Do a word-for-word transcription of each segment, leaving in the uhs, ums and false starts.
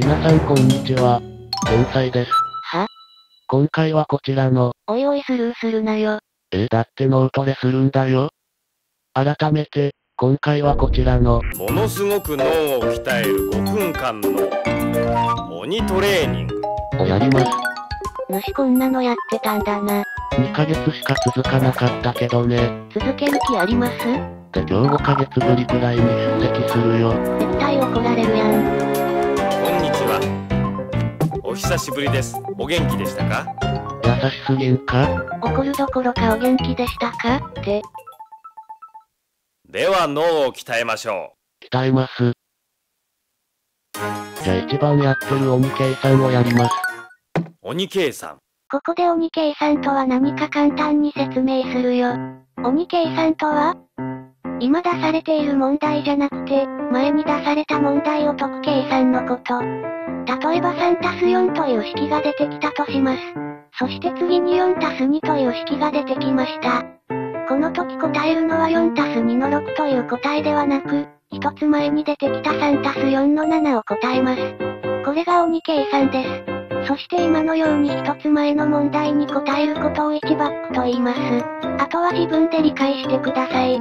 皆さんこんにちは。天才です。 は？ 今回はこちらの、 おいおいスルーするなよ。 えー、だって脳トレするんだよ。改めて、今回はこちらの、 ものすごく脳を鍛えるごふんかんの鬼トレーニングをやります。 主こんなのやってたんだな。 にかげつしか続かなかったけどね。 続ける気あります？ で今日ごかげつぶりくらいに出席するよ。 絶対怒られるやん。 こんにちは。お久しぶりです。お元気でしたか？ 優しすぎんか？ 怒るどころかお元気でしたかって。 では脳を鍛えましょ鍛えます。じゃあ一番やってる鬼計算をやります。 う。鬼計算。 ここで鬼計算とは何か簡単に説明するよ。鬼計算とは、今出されている問題じゃなくて、前に出された問題を解く計算のこと。例えば さんたすよん という式が出てきたとします。そして次に よんたすに という式が出てきました。この時答えるのは よんたすに のろくという答えではなく、一つ前に出てきた さんたすよん のななを答えます。これが鬼計算です。そして今のように一つ前の問題に答えることをいちバックと言います。あとは自分で理解してください。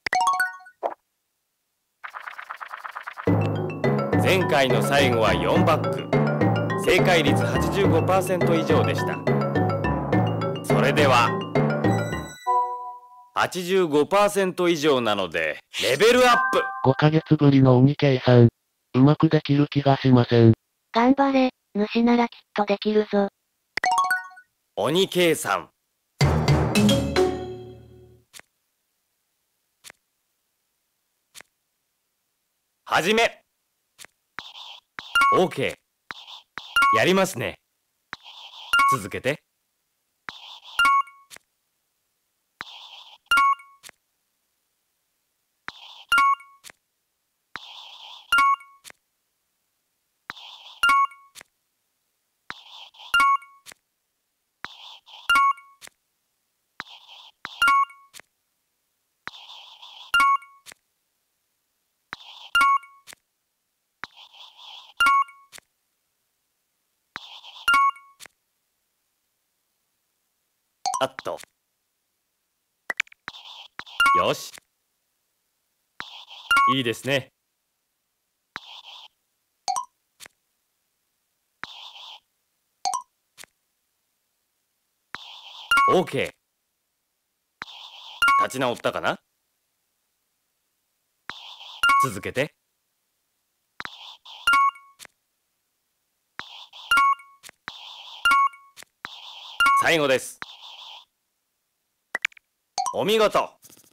前回の最後はよんバック。正解率 はちじゅうごパーセント 以上でした。それでは、はちじゅうごパーセント 以上なので、レベルアップ。 ごかげつぶりの鬼計算。うまくできる気がしません。 頑張れ、主ならきっとできるぞ。 鬼計算。はじめ。OK。やりますね。続けて。あっと。よし。いいですね。OK。立ち直ったかな？続けて。最後です。お見事。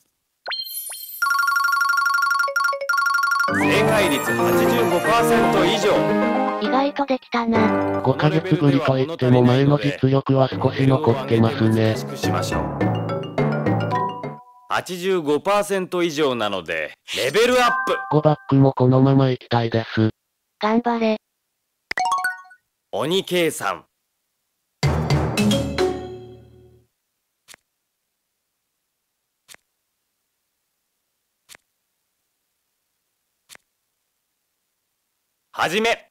正解率 はちじゅうごパーセント 以上。 意外とできたな。 ごかげつぶりといっても前の実力は少し残ってますね。 はちじゅうごパーセント 以上なので、レベルアップ。 ごバックもこのまま行きたいです。 頑張れ。 鬼計算。はじめ。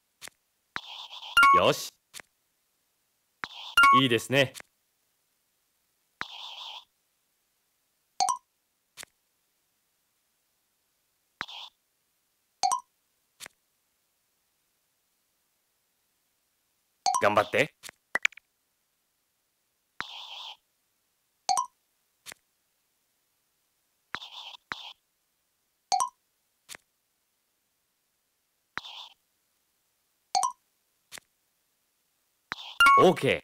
よし。いいですね。頑張って。OK。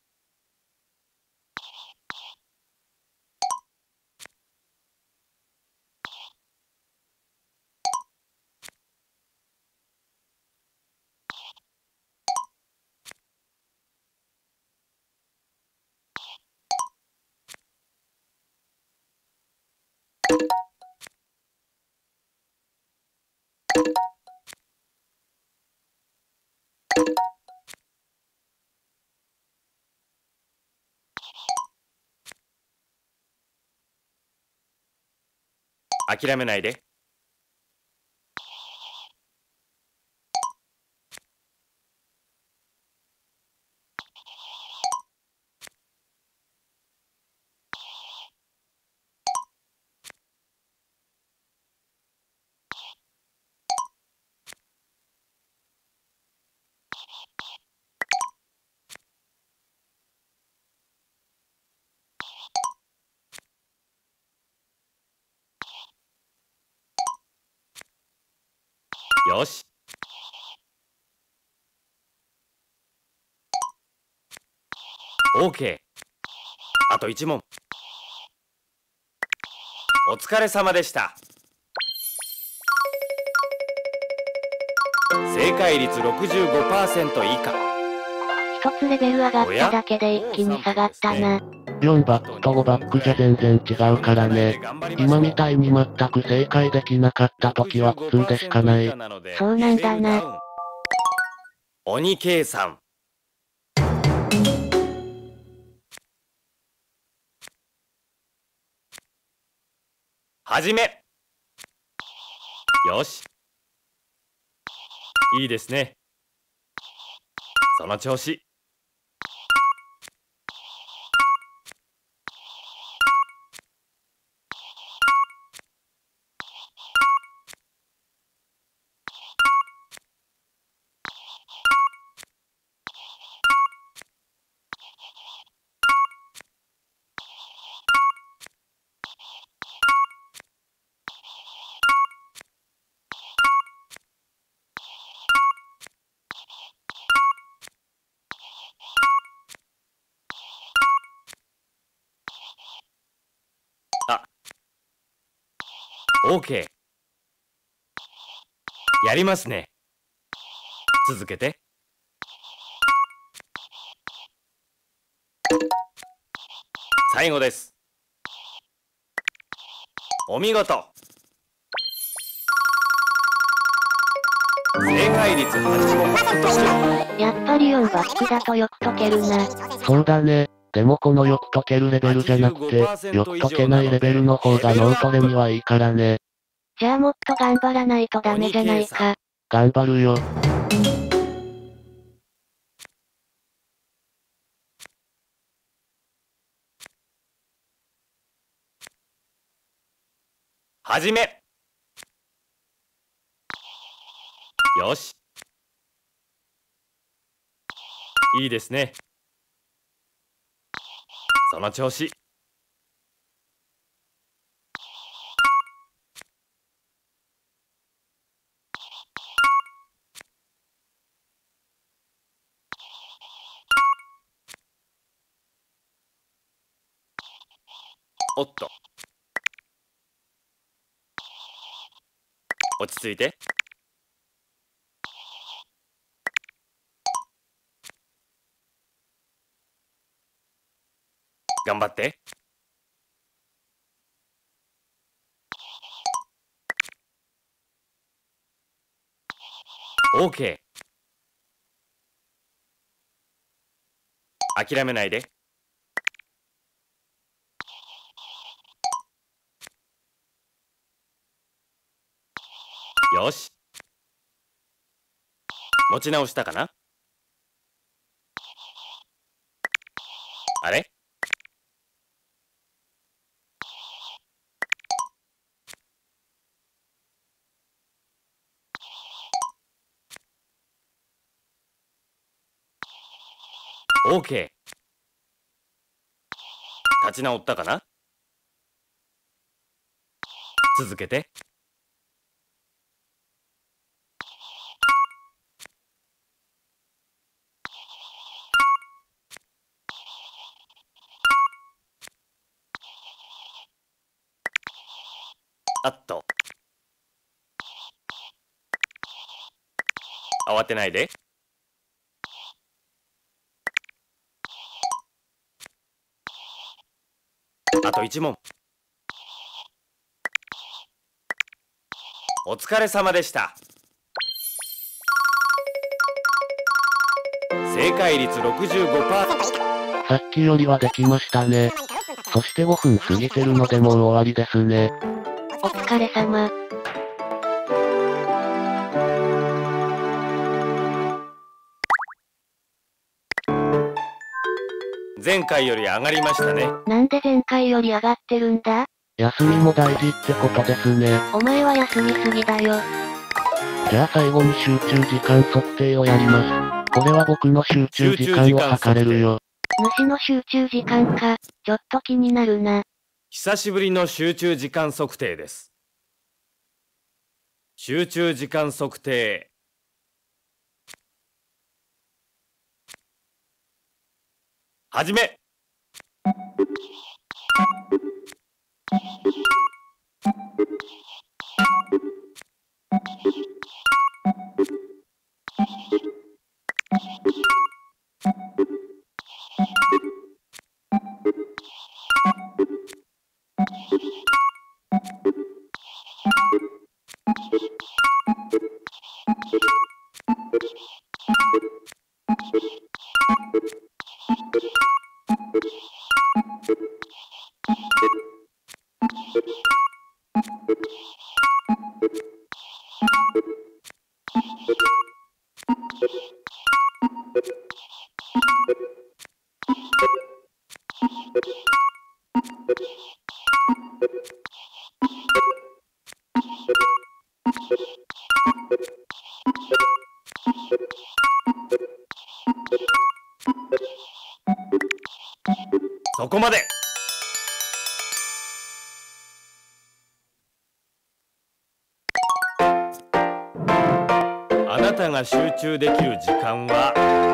諦めないで。 よし。オーケー。あといち問。お疲れ様でした。正解率 ろくじゅうごパーセント 以下。 一つレベル上がっただけで一気に下がったな。 よんバックとごバックじゃ全然違うからね。今みたいに全く正解できなかった時は苦痛でしかない。 そうなんだな。 鬼計算。はじめ。よし。いいですね。その調子。オーケー。やりますね。続けて。最後です。お見事。正解率 はちじゅうごパーセント 以上。 やっぱりよんバックだとよく解けるな。 そうだね。でもこのよく解けるレベルじゃなくて、よく解けないレベルの方が脳トレにはいいからね。 じゃあもっと頑張らないとダメじゃないか。 頑張るよ。 はじめ。よし。いいですね。その調子。おっと。落ち着いて。頑張って。オーケー。諦めないで。よし。持ち直したかな？あれ？オーケー。立ち直ったかな？続けて。あっと。慌てないで。あといち問。お疲れ様でした。正解率 ろくじゅうごパーセント 以下。 さっきよりはできましたね。そしてごふん過ぎてるのでもう終わりですね。 お疲れ様。 前回より上がりましたね。 なんで前回より上がってるんだ？ 休みも大事ってことですね。 お前は休みすぎだよ。 じゃあ最後に集中時間測定をやります。 これは僕の集中時間を測れるよ。 主の集中時間か、ちょっと気になるな。 久しぶりの集中時間測定です。集中時間測定。はじめ。そこまで。あなたが集中できる時間は